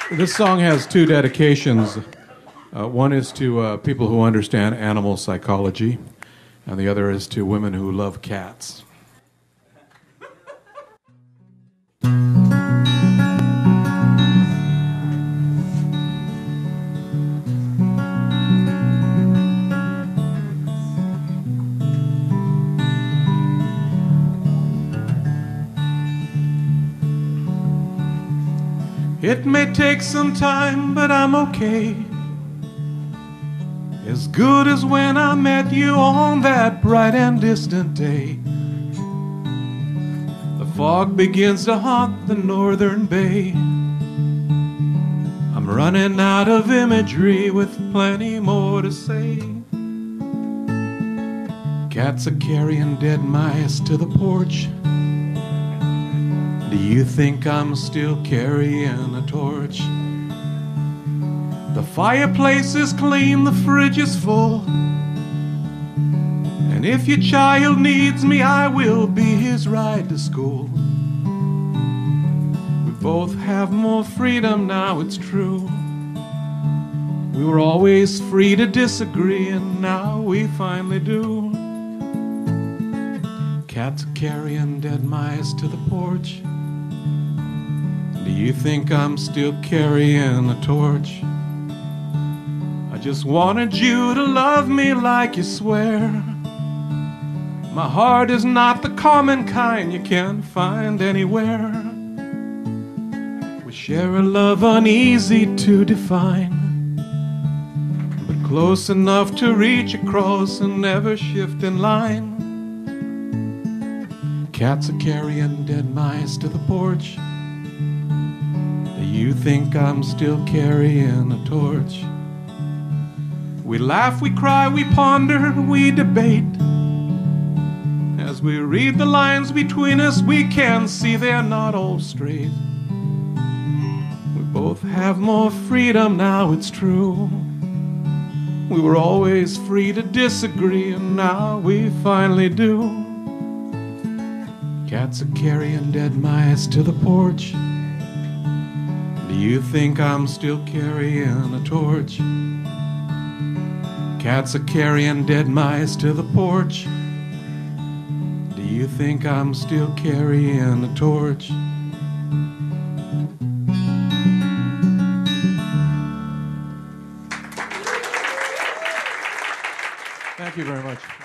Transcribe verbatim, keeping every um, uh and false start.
This song has two dedications. Uh, one is to uh, people who understand animal psychology, and the other is to women who love cats. It may take some time, but I'm okay. As good as when I met you on that bright and distant day. The fog begins to haunt the northern bay. I'm running out of imagery with plenty more to say. Cats are carrying dead mice to the porch. Do you think I'm still carrying a torch? The fireplace is clean, the fridge is full. And if your child needs me, I will be his ride to school. We both have more freedom now, it's true. We were always free to disagree, and now we finally do. Cats are carrying dead mice to the porch. Do you think I'm still carrying a torch? I just wanted you to love me like you swear. My heart is not the common kind you can find anywhere. We share a love uneasy to define, but close enough to reach across and never shift in line. Cats are carrying dead mice to the porch. Do you think I'm still carrying a torch? We laugh, we cry, we ponder, we debate. As we read the lines between us, we can see they're not all straight. We both have more freedom now, it's true. We were always free to disagree, and now we finally do. Cats are carrying dead mice to the porch. Do you think I'm still carrying a torch? Cats are carrying dead mice to the porch. Do you think I'm still carrying a torch? Thank you very much.